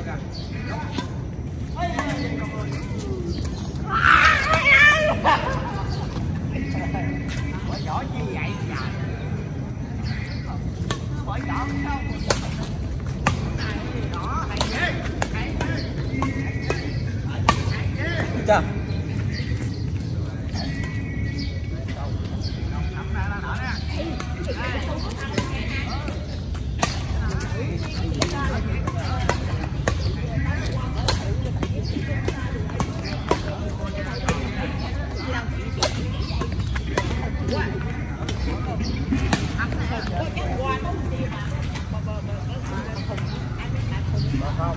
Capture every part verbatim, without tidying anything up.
Bỏ vỏ như vậy trời. Bỏ vỏ không? Này đó hay ghê. Hay ghê. Hay ghê. Chà. Không.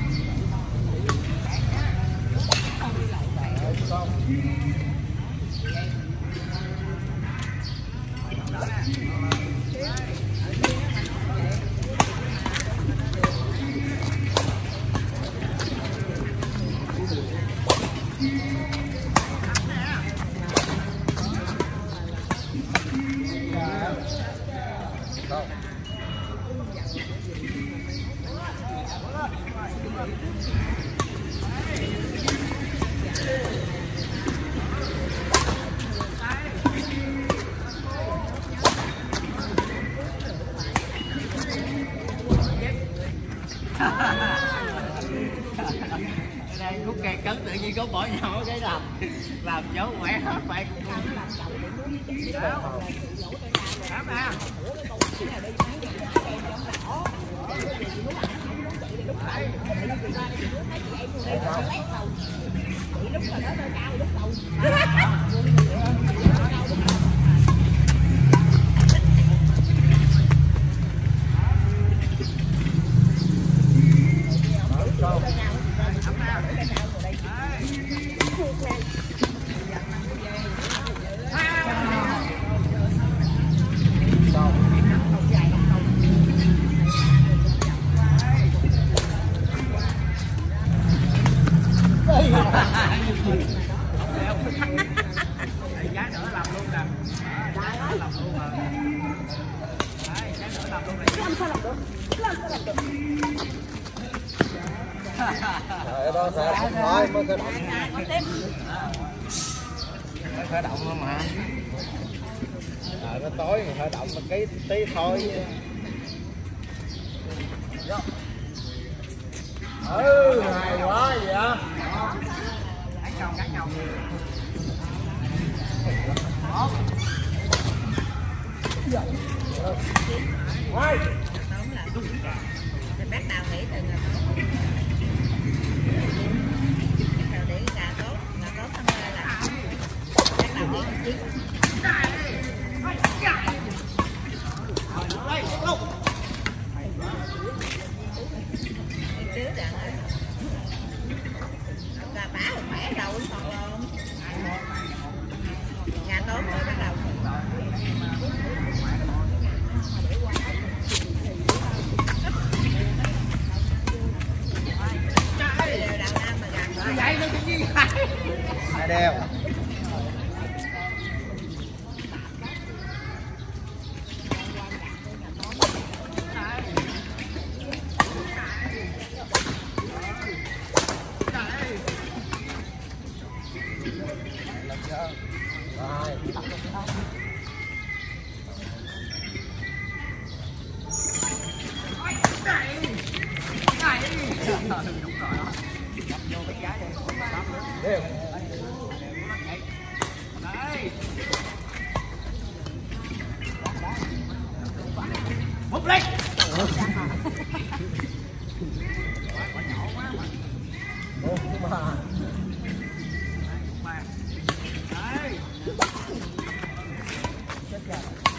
Đây khúc cây cấn tự nhiên có bỏ nhỏ cái làm làm cháu khỏe hết vậy. Đám à. Giá nữa làm luôn nè. Giá nữa làm luôn mà. Đấy, giá nữa làm luôn này. Làm sao làm được? Làm sao làm được? Rồi đó sẽ thôi mới khởi động. Mới khởi động thôi mà. Rồi nó tối thì khởi động một cái tí thôi. Ừ, hay quá vậy á. Cắn nhau, cắn nhau. Quay. Bắt đầu nghĩ từ ngày đầu để gà tốt, gà tốt xong rồi là bắt đầu nghĩ một chiếc chứ rằng ấy gà bả rồi khỏe đầu còn luôn gà tốt mới bắt đầu. Vậy nó cái gì Hai đeo. Rồi. đúng rồi đó. Nhập vô cái giá đi. Đều. Đây. Búp lên. Quả nhỏ quá mà. Ủa, nhưng mà đây. chết rồi.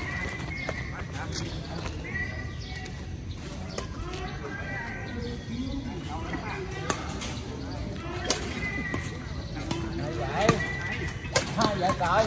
Vậy hai vậy rồi.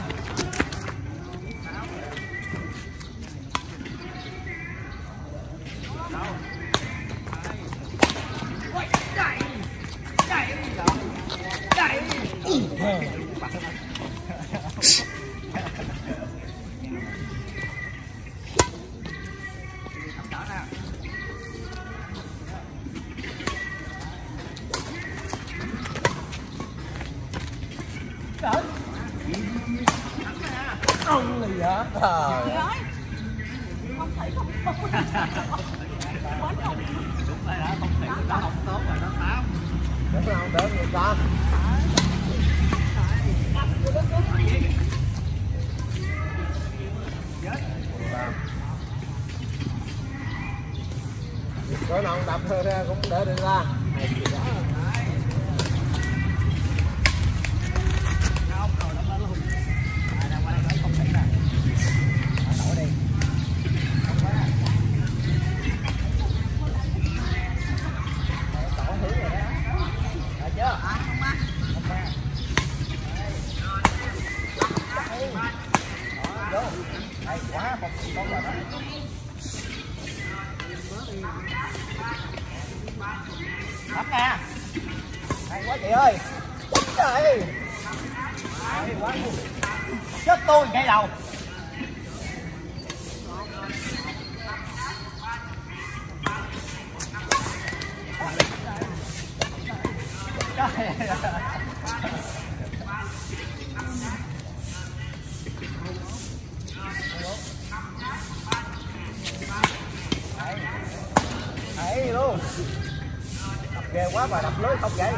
hết rồi. Không thể không tốt. Quán không. Đúng rồi đó, không thể nó không tốt rồi nó tám. Đúng không? Đỡ người con. Có nào đập ra cũng đỡ được ra. Bấm nè. Hay quá chị ơi. Trời. Hay quá luôn. Chết tôi ngay đầu. Trời. Hay luôn. Đập ghê quá mà đập lưới không vậy.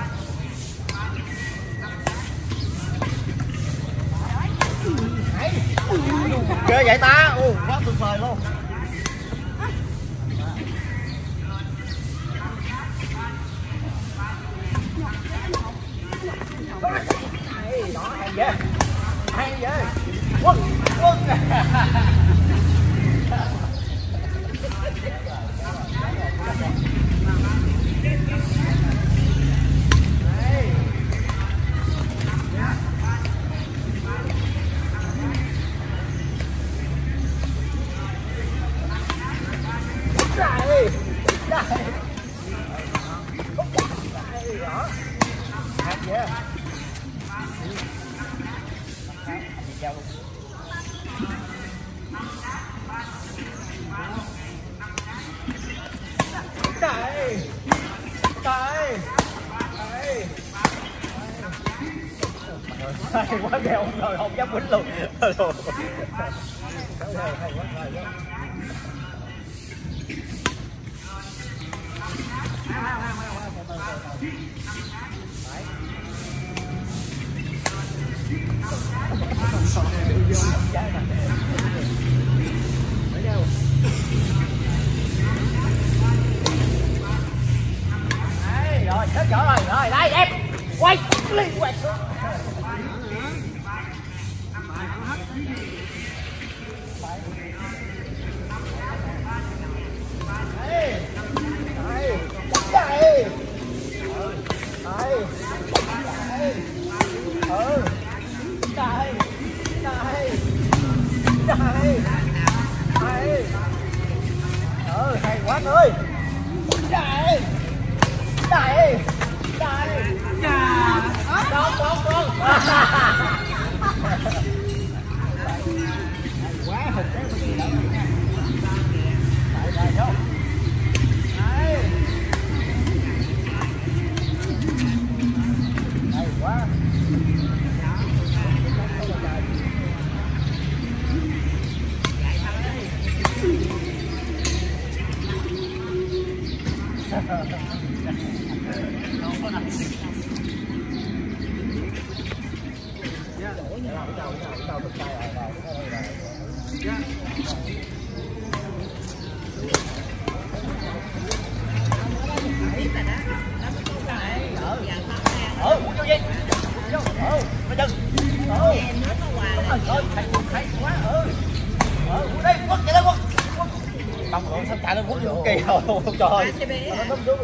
Hay. Ghê vậy ta. Ồ, quá tuyệt vời luôn. Hay, đó hay ghê. Hay ghê. Quân, quân. Đây. Đây. Đây đó. Hay ghê. Đây. Đây. Đây. Hay quá ghê không rồi không dám quýnh luôn. Hay quá hay quá. Đấy, rồi hết chỗ rồi, rồi đây đẹp quay liên quay đây đây đây đây ừ đây đây đây đây ừ hay quá ơi đây đây đây con con con quá hùng cái gì đó nha đây đây đâu đây hay quá ừ vô gì vô ừ bây giờ ừ ơi hay hay quá ừ ừ đây quất chạy lên quất không rồi sao chạy lên quất vô kỳ rồi trời nó xuống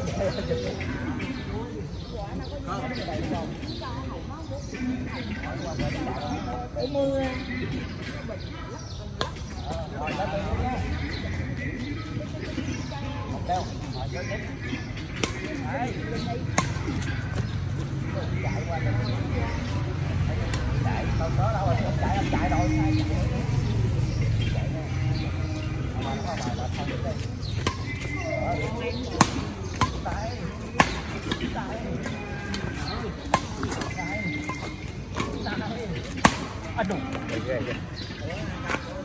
để mưa rồi lên đây nha một đeo rồi vô tiếp đấy chạy qua đây chạy không đó đâu rồi không chạy không chạy rồi sai chạy chạy nè mà nó bài là thôi đi tay tay tay tay à đúng ghê ghê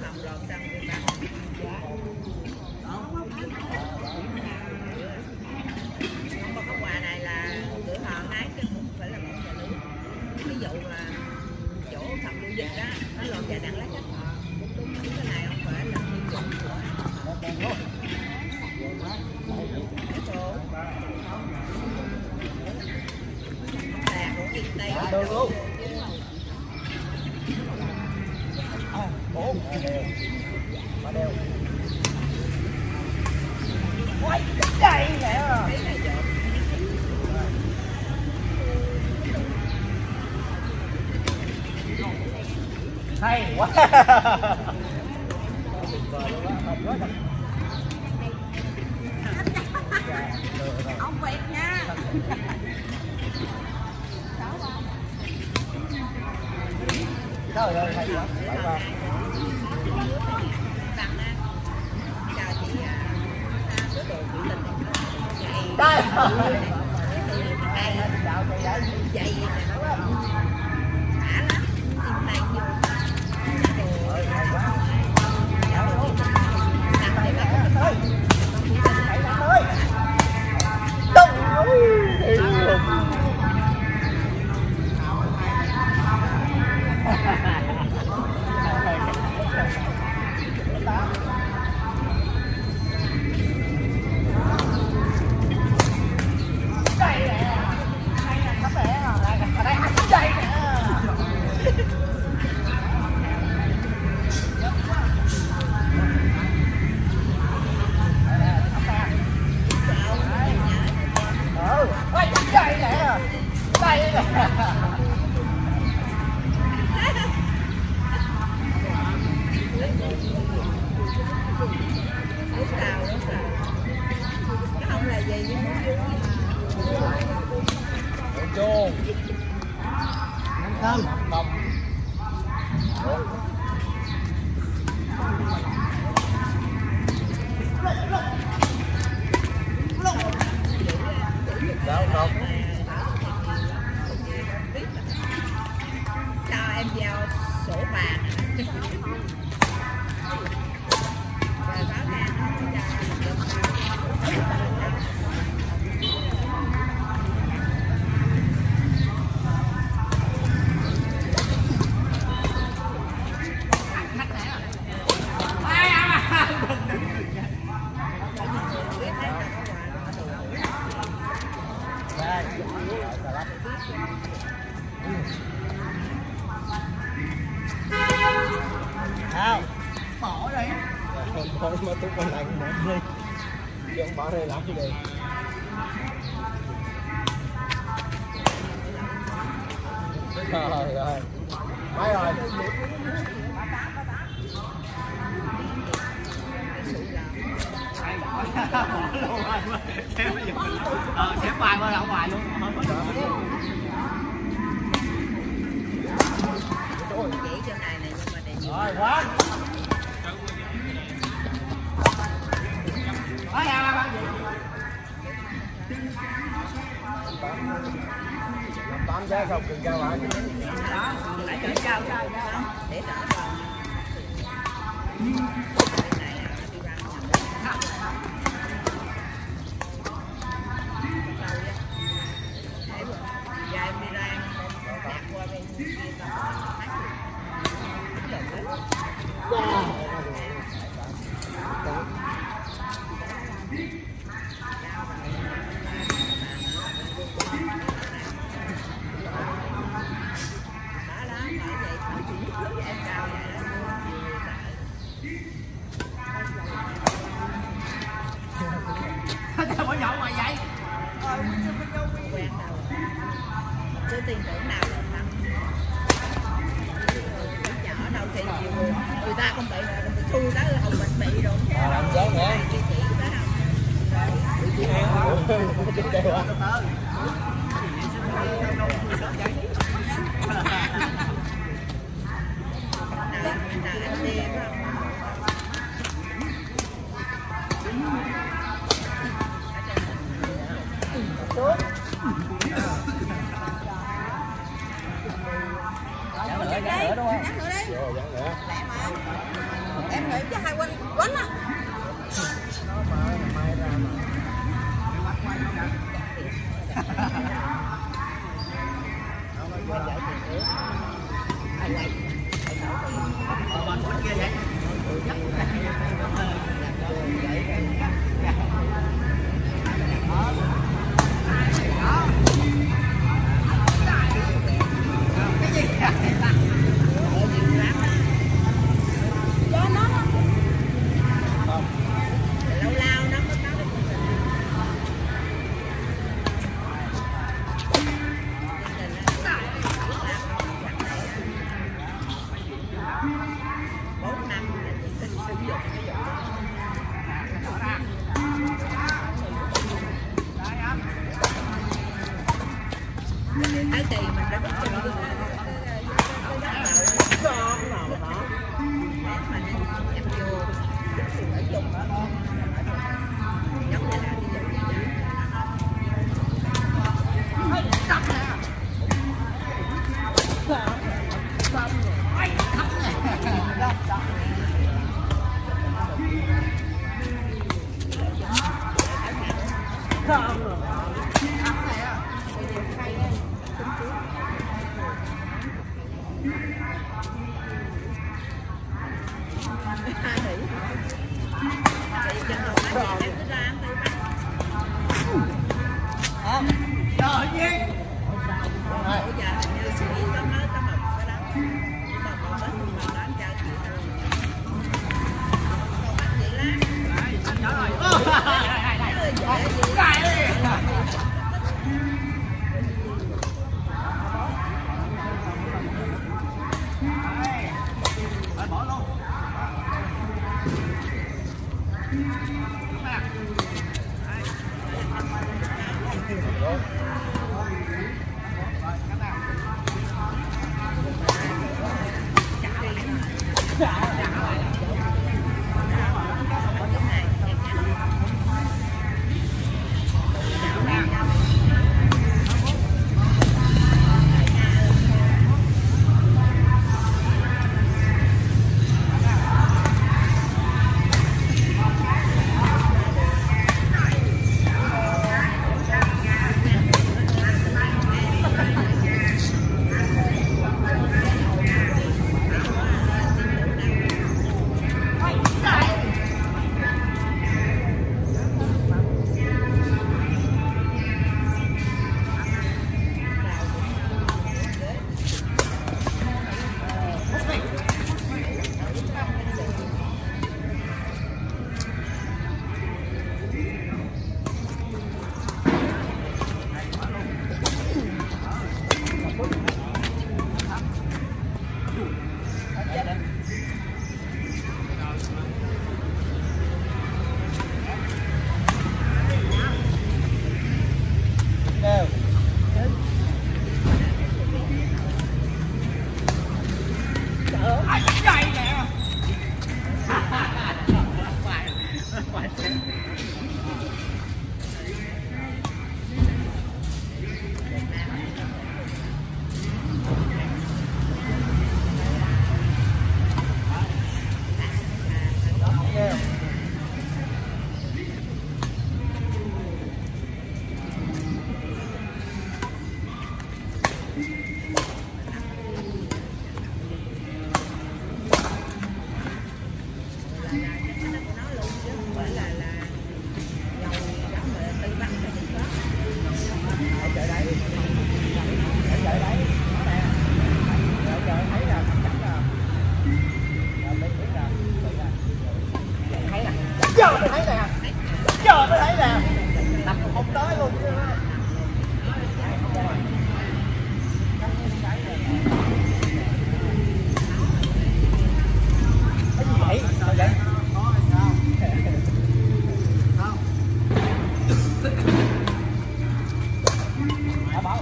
được luôn. Bốn đều, ba đều. Quay đây nè. Hay quá. Ông Việt nha. Trời ơi hay quá. Chào chị sửa đồ chị Tình. Đây. Đây. Chào chị đấy. Vậy nè. Đã lắm. Im lặng vô. Ơi hay quá. Lúc nào lúc nào nó không là gì nhưng Chôn Không. không đâu không cho em vào sổ bàn rồi báo ra Nào, bỏ đi. thôi mà tôi còn lạnh nữa đi chứ không bỏ đây làm cái gì rồi rồi mấy rồi Bỏ luôn rồi. Xém bây giờ. Ờ, xém bài qua ra ngoài luôn. chỉ chỗ này này nhưng mà để nhiều Rồi quá. Quá ra ba ba. tám giá không đừng giao lại Đó, nãy giờ trao trao trao. để đỡ còn nãy là đi ra giờ em đi ra đặt qua bên kia Sao bỏ nhậu ngoài vậy? quen đâu cứ tin tưởng nào là thằng chở đâu thì nhiều người người ta không bị người ta xui đó là hồng mình bị rồi làm sao nữa cái chỉ đó không chứ đều á Nhắc nữa đi, nhắc nữa đi. rồi dặn nữa Lẹ mà. Em nghĩ chứ hai quanh quánh á. nó mà mai ra mà nó mới quay giải tiền trước Ai quay. Ờ, bên bên kia vậy. Thái Kỳ mình đã biết chơi cái con nào đó mà đi em vô ở chung giống như là đi vô giờ mới thấy nè, giờ mới thấy nè, tập không tới luôn chứ. Cái gì vậy? Sao vậy? Đã bảo.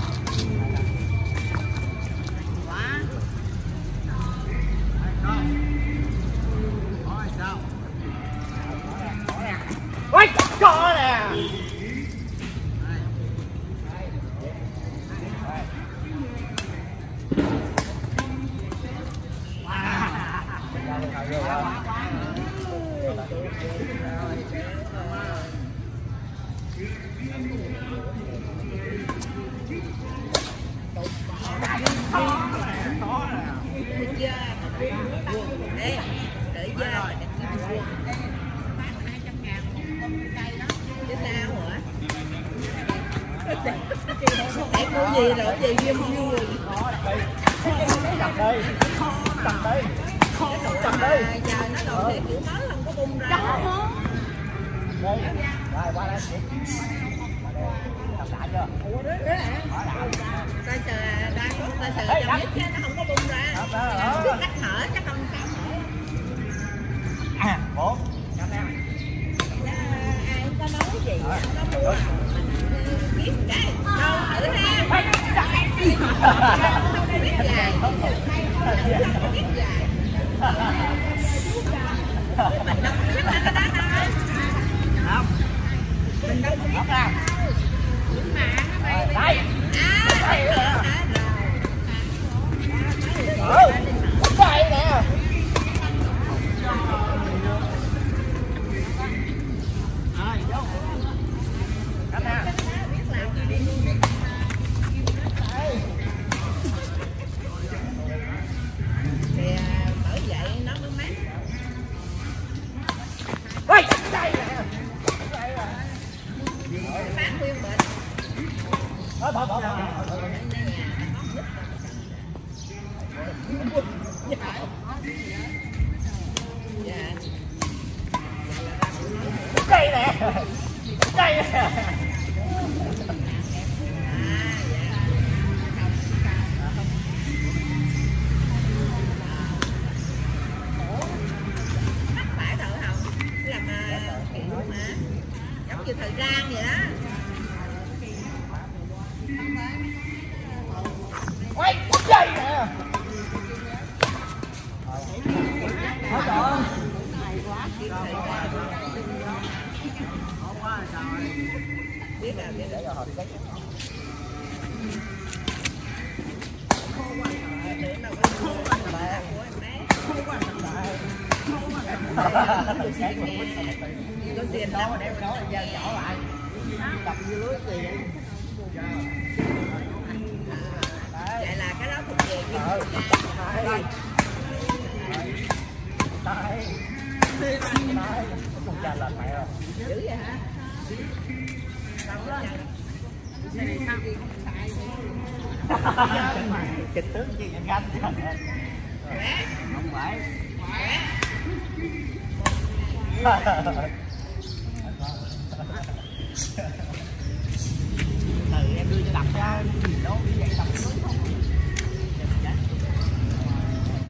Ôi, có nè. Em mua gì rồi, gì viêm vui. Cầm đây, cầm đây, cầm đây. Giờ nó đồ thì kiểu mới không có bung ra. Đây, rồi qua đây. Làm đã chưa? Ủa đấy, đấy hả? Ta chờ, đang có ta chờ cho biết chứ nó không có bung ra. Biết cách mở chắc không sao mở. À, bốn. Ai có nói gì, nó mua. Biết cái, đâu thử ha. Bỏ bỏ bỏ bỏ. Cây nè. Cây nè. Phải thử không? Làm kiểu mà giống như thời gian vậy đó. Ôi, cây nè. Thôi trời. Biết là biết Để là rồi đấy. có tiền đâu mà đem đó giờ nhỏ lại đập như lưới gì vậy. Vậy là cái đó thuộc về cái Ờ. Đây. Đây. Đây. Con cha là mẹ rồi. dữ vậy hả? Đâu đó kịch tướng gì vậy anh? Không phải. Từ em đưa cho đập cho.